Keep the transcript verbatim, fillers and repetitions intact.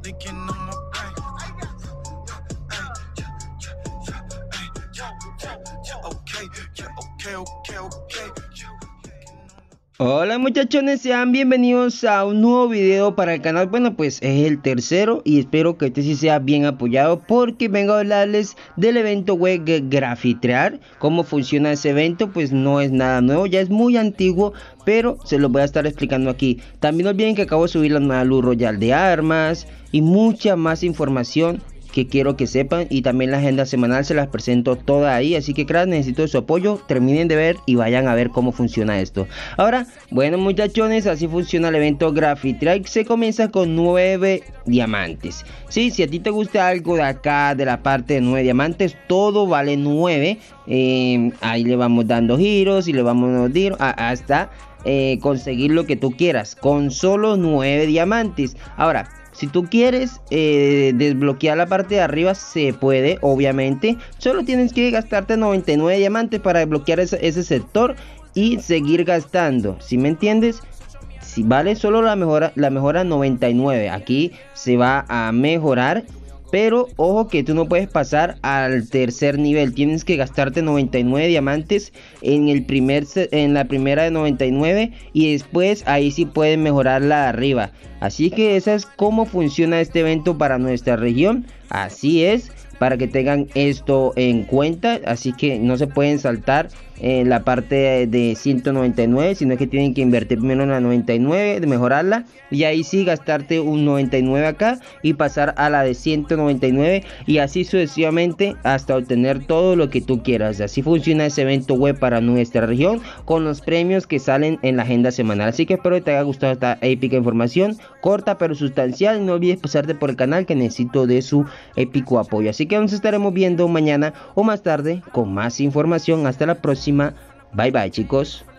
Licking on my brain. Okay, yeah, okay, okay, okay. Hola muchachones, sean bienvenidos a un nuevo video para el canal. Bueno, pues es el tercero y espero que este sí sea bien apoyado, porque vengo a hablarles del evento web Grafitrear. Cómo funciona ese evento, pues no es nada nuevo, ya es muy antiguo, pero se los voy a estar explicando aquí. También no olviden que acabo de subir la nueva luz royal de armas y mucha más información que quiero que sepan, y también la agenda semanal se las presento toda ahí, así que cracks, necesito su apoyo, terminen de ver y vayan a ver cómo funciona esto. Ahora, bueno muchachones, así funciona el evento Grafitrear. Se comienza con nueve diamantes. Sí, si a ti te gusta algo de acá, de la parte de nueve diamantes, todo vale nueve. Eh, ahí le vamos dando giros y le vamos dando giros hasta eh, conseguir lo que tú quieras, con solo nueve diamantes. Ahora, si tú quieres eh, desbloquear la parte de arriba, se puede, obviamente. Solo tienes que gastarte noventa y nueve diamantes para desbloquear ese, ese sector y seguir gastando. ¿Sí me entiendes? Si vale solo la mejora, la mejora noventa y nueve. Aquí se va a mejorar. Pero ojo que tú no puedes pasar al tercer nivel. Tienes que gastarte noventa y nueve diamantes en, el primer, en la primera de noventa y nueve. Y después ahí sí puedes mejorar la de arriba. Así que esa es cómo funciona este evento para nuestra región. Así es, para que tengan esto en cuenta. Así que no se pueden saltar en la parte de ciento noventa y nueve, sino que tienen que invertir primero en la noventa y nueve, de mejorarla, y ahí sí gastarte un noventa y nueve acá y pasar a la de ciento noventa y nueve, y así sucesivamente hasta obtener todo lo que tú quieras. Así funciona ese evento web para nuestra región, con los premios que salen en la agenda semanal. Así que espero que te haya gustado esta épica información, corta pero sustancial. No olvides pasarte por el canal, que necesito de su épico apoyo. Así que nos estaremos viendo mañana o más tarde con más información. Hasta la próxima. Bye bye chicos.